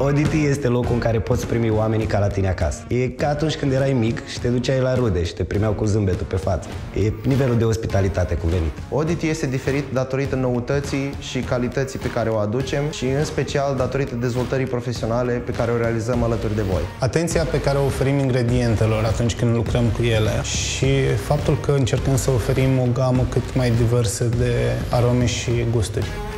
Oddity este locul în care poți primi oamenii ca la tine acasă. E ca atunci când erai mic și te duceai la rude și te primeau cu zâmbetul pe față. E nivelul de ospitalitate cuvenit. Oddity este diferit datorită noutății și calității pe care o aducem și în special datorită dezvoltării profesionale pe care o realizăm alături de voi. Atenția pe care o oferim ingredientelor atunci când lucrăm cu ele și faptul că încercăm să oferim o gamă cât mai diversă de arome și gusturi.